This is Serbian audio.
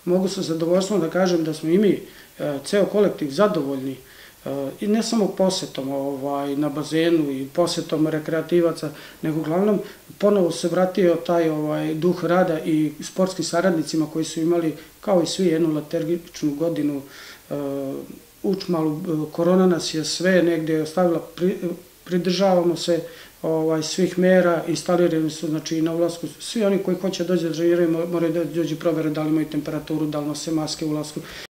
mogu sa zadovoljstvom da kažem da smo i mi, ceo kolektiv, zadovoljni i ne samo posetom na bazenu i posetom rekreativaca, nego uglavnom ponovo se vratio taj duh rada i sportskim saradnicima koji su imali, kao i svi, jednu letargičnu godinu. Učmalu, korona nas je sve negde ostavila, pridržavamo se svih mera, instalirani su, znači, na ulasku, svi oni koji hoće dođe da treniraju moraju da dođu provere da li imaju temperaturu, da li nose maske u ulasku.